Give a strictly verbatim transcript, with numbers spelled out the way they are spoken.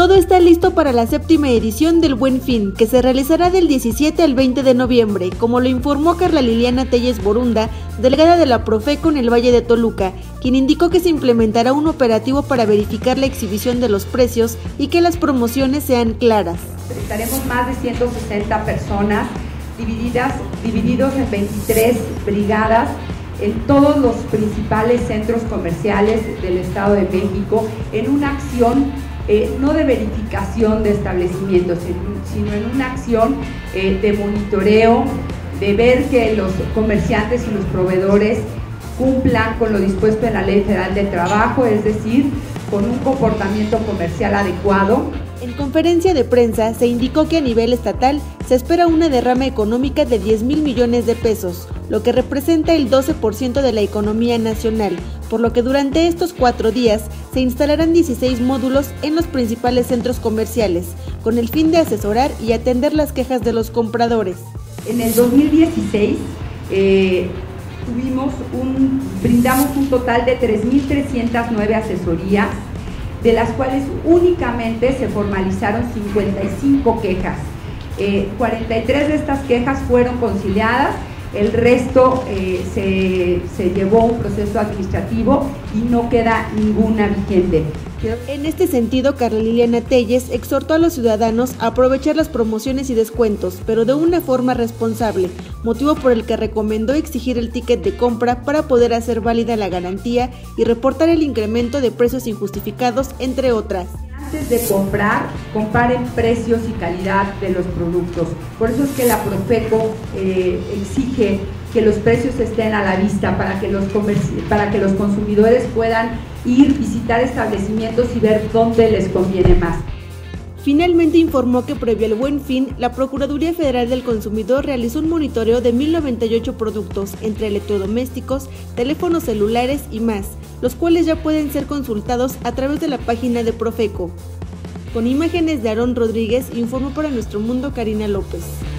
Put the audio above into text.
Todo está listo para la séptima edición del Buen Fin, que se realizará del diecisiete al veinte de noviembre, como lo informó Carla Liliana Telles Borunda, delegada de la Profeco en el Valle de Toluca, quien indicó que se implementará un operativo para verificar la exhibición de los precios y que las promociones sean claras. Estaremos más de ciento sesenta personas divididas, divididos en veintitrés brigadas en todos los principales centros comerciales del Estado de México, en una acción Eh, no de verificación de establecimientos, sino en una acción eh, de monitoreo, de ver que los comerciantes y los proveedores cumplan con lo dispuesto en la Ley Federal del Trabajo, es decir, con un comportamiento comercial adecuado. En conferencia de prensa se indicó que a nivel estatal se espera una derrama económica de diez mil millones de pesos, lo que representa el doce por ciento de la economía nacional, por lo que durante estos cuatro días se instalarán dieciséis módulos en los principales centros comerciales, con el fin de asesorar y atender las quejas de los compradores. En el dos mil dieciséis eh, tuvimos un, brindamos un total de tres mil trescientas nueve asesorías, de las cuales únicamente se formalizaron cincuenta y cinco quejas. Eh, cuarenta y tres de estas quejas fueron conciliadas, el resto eh, se, se llevó un proceso administrativo y no queda ninguna vigente. En este sentido, Carla Liliana Telles exhortó a los ciudadanos a aprovechar las promociones y descuentos, pero de una forma responsable, motivo por el que recomendó exigir el ticket de compra para poder hacer válida la garantía y reportar el incremento de precios injustificados, entre otras. Antes de comprar, comparen precios y calidad de los productos. Por eso es que la Profeco eh, exige que los precios estén a la vista para que los para que los consumidores puedan ir, visitar establecimientos y ver dónde les conviene más. Finalmente informó que previo al Buen Fin, la Procuraduría Federal del Consumidor realizó un monitoreo de mil noventa y ocho productos, entre electrodomésticos, teléfonos celulares y más, los cuales ya pueden ser consultados a través de la página de Profeco. Con imágenes de Aarón Rodríguez, informó para Nuestro Mundo Karina López.